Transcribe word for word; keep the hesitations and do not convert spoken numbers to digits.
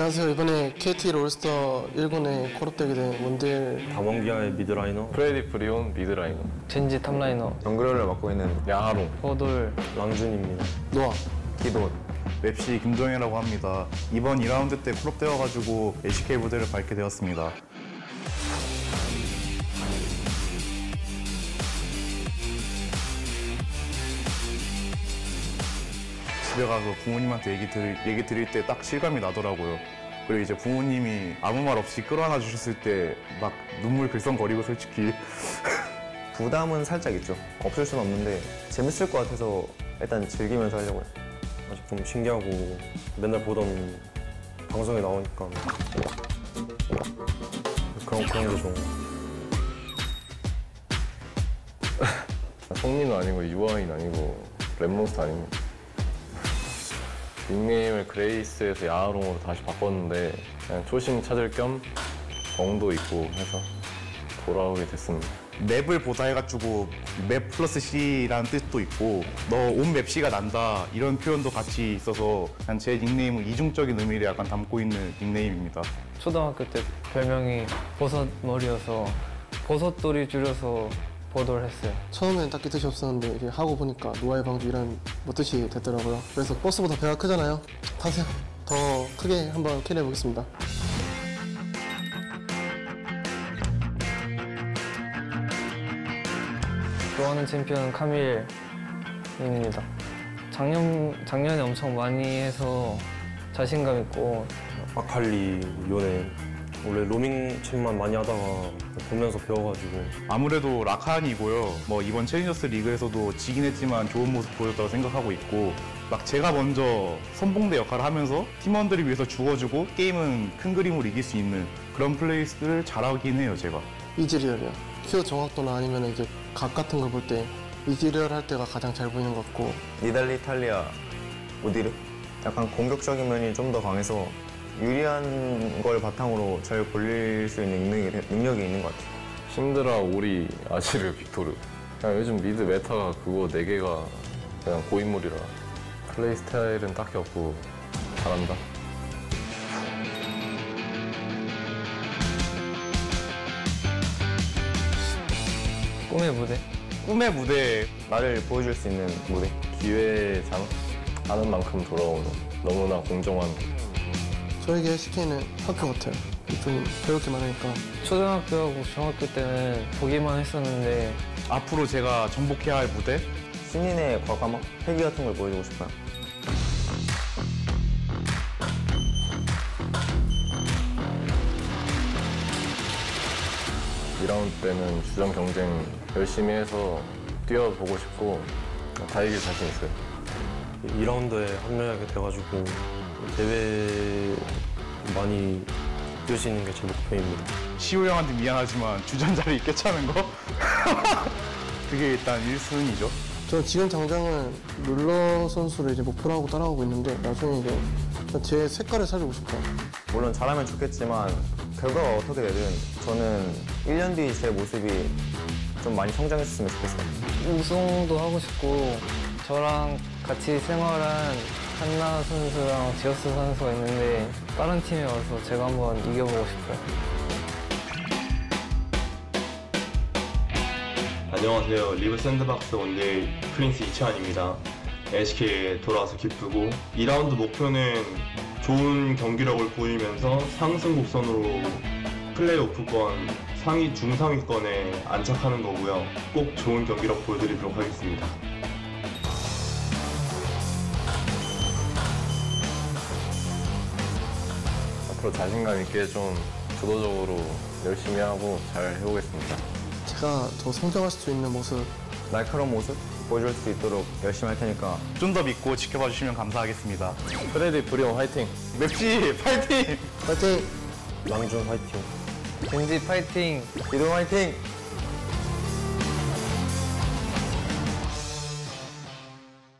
안녕하세요. 이번에 케이티 롤스터 일 군에 콜업되게 된 몬델 담원기아의 미드라이너, 프레디 브리온 미드라이너, 젠지 탑라이너, 정글을 맡고 있는 야하롱, 호돌, 랑준입니다. 노아, 기돈. 맵시 김종혜라고 합니다. 이번 이 라운드 때 콜업되어가지고 에이씨케이 무대를 밟게 되었습니다. 집에 가서 부모님한테 얘기, 들, 얘기 드릴 때 딱 실감이 나더라고요. 그리고 이제 부모님이 아무 말 없이 끌어안아 주셨을 때 막 눈물 글썽거리고 솔직히 부담은 살짝 있죠. 없을 순 없는데 재밌을 것 같아서 일단 즐기면서 하려고요. 아직 좀 신기하고 맨날 보던 방송에 나오니까 그런, 그런 게 좋은 것 같아요. 성민은 아니고 유아인 아니고 랩몬스터 아닙니다. 닉네임을 그레이스에서 야하롱으로 다시 바꿨는데 그냥 초심 찾을 겸 정도 있고 해서 돌아오게 됐습니다. 맵을 보다 해가지고 맵 플러스 C라는 뜻도 있고 너 온 맵C가 난다 이런 표현도 같이 있어서 그냥 제 닉네임은 이중적인 의미를 약간 담고 있는 닉네임입니다. 초등학교 때 별명이 버섯머리여서 버섯돌이 줄여서 버돌 했어요. 처음엔 딱히 뜻이 없었는데 이제 하고 보니까 노아의 방주 이런 뭐 뜻이 됐더라고요. 그래서 버스보다 배가 크잖아요. 타세요. 더 크게 한번 캐리해 보겠습니다. 좋아하는 챔피언은 카밀입니다. 작년, 작년에 엄청 많이 해서 자신감 있고 아칼리, 요네 원래 로밍 챔만 많이 하다가 보면서 배워가지고 아무래도 라칸이고요. 뭐 이번 챌린저스 리그에서도 지긴 했지만 좋은 모습 보였다고 생각하고 있고 막 제가 먼저 선봉대 역할을 하면서 팀원들을 위해서 죽어주고 게임은 큰 그림으로 이길 수 있는 그런 플레이를 잘하긴 해요, 제가. 이지리얼이요. 큐어 정확도나 아니면 이제 각 같은 걸 볼 때 이지리얼 할 때가 가장 잘 보이는 것 같고 니달리, 탈리아, 오디르? 약간 공격적인 면이 좀 더 강해서 유리한 걸 바탕으로 잘 벌릴 수 있는 능력이, 능력이 있는 것 같아요. 신드라, 오리, 아지르, 빅토르. 그냥 요즘 미드 메타가 그거 네 개가 그냥 고인물이라 플레이 스타일은 딱히 없고 잘한다. 꿈의 무대. 꿈의 무대. 나를 보여줄 수 있는 무대. 기회장 하는 만큼 돌아오는 너무나 공정한. 저에게 에스케이는 학교 같아요. 좀 배울 게 많으니까. 초등학교하고 중학교 때는 보기만 했었는데 앞으로 제가 정복해야 할 무대? 신인의 과감함? 패기 같은 걸 보여주고 싶어요. 이 라운드 때는 주전 경쟁 열심히 해서 뛰어보고 싶고 다 이길 자신 있어요. 이 라운드에 합류하게 돼가지고 대회 많이 뛸 수 있는 게 제 목표입니다. 시우 형한테 미안하지만 주전자를 있게 차는 거? 그게 일단 일 순위죠. 저는 지금 당장은 룰러 선수를 이제 목표로 하고 따라가고 있는데 나중에 이제 제 색깔을 살리고 싶어요. 물론 잘하면 좋겠지만 결과가 어떻게 되든 저는 일 년 뒤 제 모습이 좀 많이 성장했으면 좋겠어요. 우승도 하고 싶고 저랑 같이 생활한 한나 선수랑 지어스 선수가 있는데 다른 팀에 와서 제가 한번 이겨보고 싶어요. 안녕하세요. 리브 샌드박스 원데이 프린스 이채환입니다. 에스케이에 돌아와서 기쁘고 이 라운드 목표는 좋은 경기력을 보이면서 상승 곡선으로 플레이오프권 상위 중상위권에 안착하는 거고요. 꼭 좋은 경기력 보여드리도록 하겠습니다. 앞으로 자신감 있게 좀 주도적으로 열심히 하고 잘 해보겠습니다. 제가 더 성장할 수 있는 모습, 날카로운 모습 보여줄 수 있도록 열심히 할 테니까 좀 더 믿고 지켜봐 주시면 감사하겠습니다. 프레디 브리온 화이팅! 맵시 파이팅! 파이팅! 랑준 화이팅! 젠지 파이팅! 기동 화이팅!